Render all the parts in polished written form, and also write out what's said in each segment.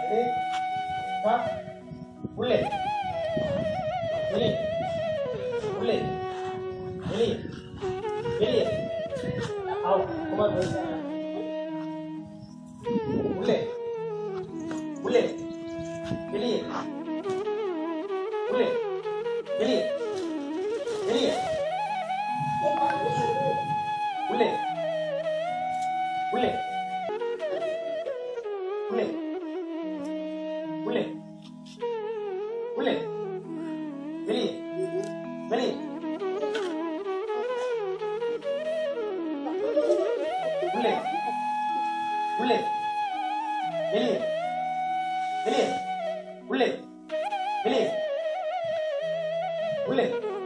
கட்டு. வா. உள்ளே. வெளியே. உள்ளே. வெளியே. வெளியே. आओ. குமார் போய். உள்ளே. உள்ளே. வெளியே. உள்ளே. வெளியே. வெளியே. உள்ளே. உள்ளே. உள்ளே. உள்ளே. உள்ளே. வெளியே. வெளியே. உள்ளே. உள்ளே. வெளியே. வெளியே. உள்ளே. வெளியே. உள்ளே.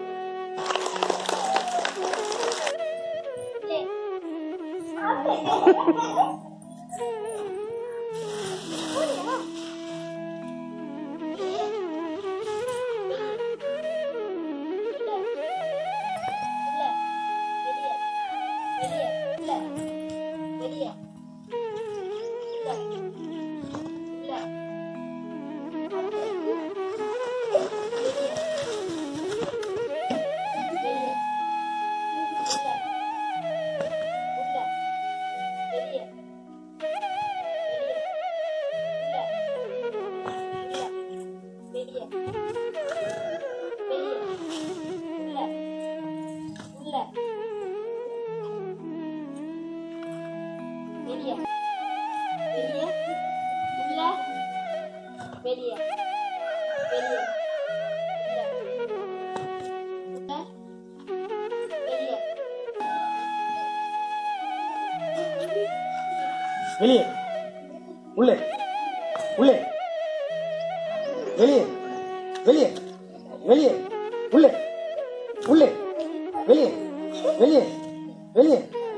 வெளியே. உள்ளே. உள்ளே. வெளியே. வெளியே. வெளியே. உள்ளே. உள்ளே. வெளியே. வெளியே. வெளியே.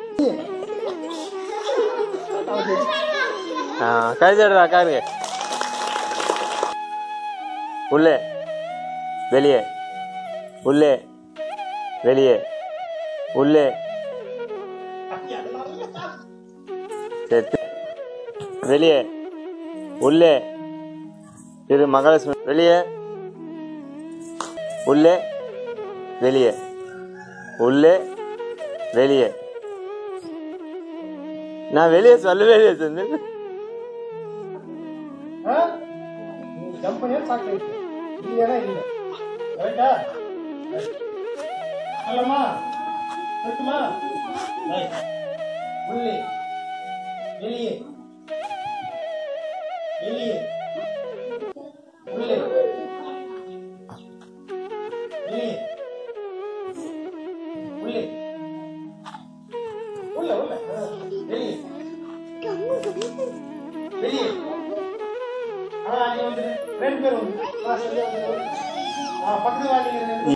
கை தடுறா காருங்க. உள்ளே. வெளியே. உள்ளே. வெளியே. உள்ளே. வெளியே. உள்ளே. திரு மகாலட்சுமி. வெளியே. உள்ளே. வெளியே. உள்ளே. வெளியே. நான் வெளியே சொல்லவே இல்லையே சொன்னேன். கம்பெனியா சாக்லேட் இல்லையா? இல்லை கரெக்டா? சொல்லமா இருக்குமா? உள்ளே. வெளியே. வெளியே. உள்ளே. வெளியே. உள்ளே. உள்ள உள்ள. வெளியே. வெளியே. அங்க வந்து ரெண்டு பேர் வந்து பக்கத்துல வாங்க.